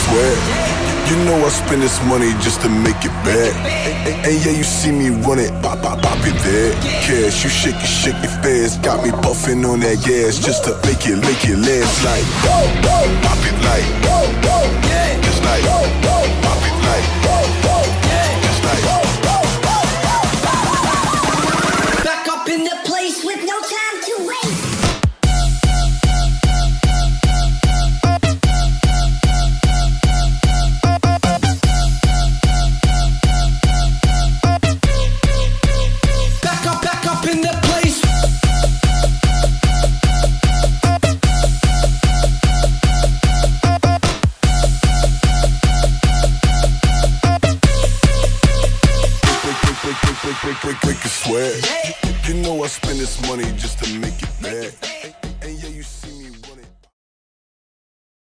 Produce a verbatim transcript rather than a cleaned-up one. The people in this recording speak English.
sweat. You know I spend this money just to make it back. And yeah, you see me run it, pop, pop, pop it there. Cash, you shake it, shake it fast. Got me puffing on that gas just to make it, make it last like. Pop it like, just like, pop it like, just like. Back up in the place with no time to waste. Break, break, break, break, break a sweat. You know I spend this money just to make it back.